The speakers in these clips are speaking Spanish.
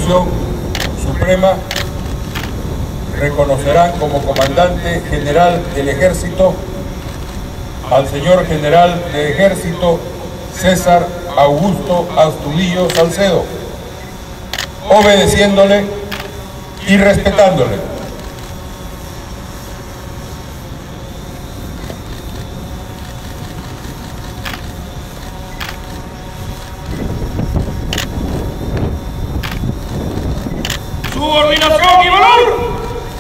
Constitución Suprema reconocerán como comandante general del Ejército al señor general de Ejército César Augusto Astudillo Salcedo, obedeciéndole y respetándole. ¡Subordinación y valor!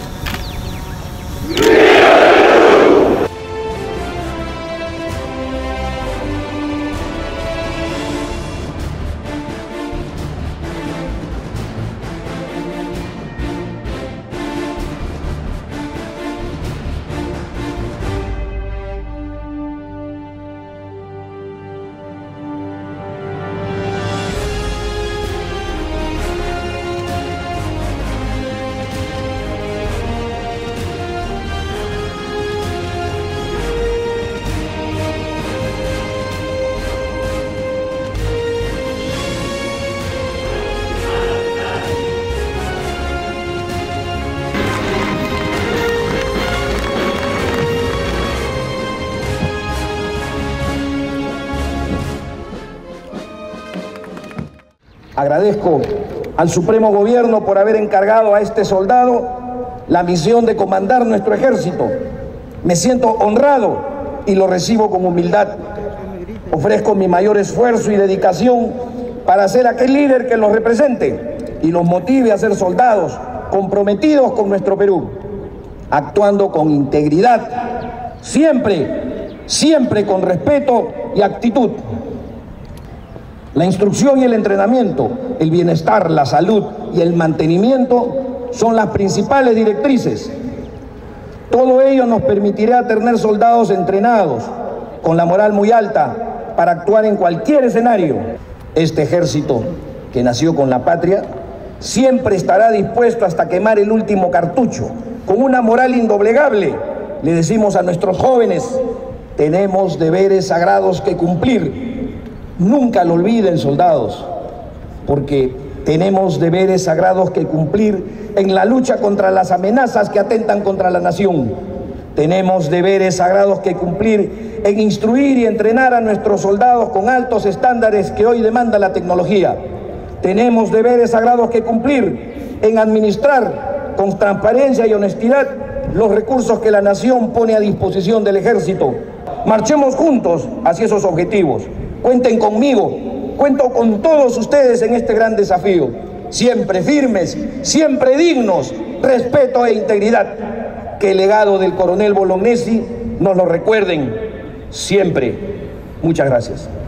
Agradezco al Supremo Gobierno por haber encargado a este soldado la misión de comandar nuestro ejército. Me siento honrado y lo recibo con humildad. Ofrezco mi mayor esfuerzo y dedicación para ser aquel líder que los represente y los motive a ser soldados comprometidos con nuestro Perú, actuando con integridad, siempre con respeto y actitud. La instrucción y el entrenamiento, el bienestar, la salud y el mantenimiento son las principales directrices. Todo ello nos permitirá tener soldados entrenados, con la moral muy alta, para actuar en cualquier escenario. Este ejército, que nació con la patria, siempre estará dispuesto hasta quemar el último cartucho, con una moral indoblegable. Le decimos a nuestros jóvenes, tenemos deberes sagrados que cumplir. Nunca lo olviden, soldados, porque tenemos deberes sagrados que cumplir en la lucha contra las amenazas que atentan contra la nación. Tenemos deberes sagrados que cumplir en instruir y entrenar a nuestros soldados con altos estándares que hoy demanda la tecnología. Tenemos deberes sagrados que cumplir en administrar con transparencia y honestidad los recursos que la nación pone a disposición del ejército. Marchemos juntos hacia esos objetivos. Cuenten conmigo, cuento con todos ustedes en este gran desafío. Siempre firmes, siempre dignos, respeto e integridad. Que el legado del coronel Bolognesi nos lo recuerden siempre. Muchas gracias.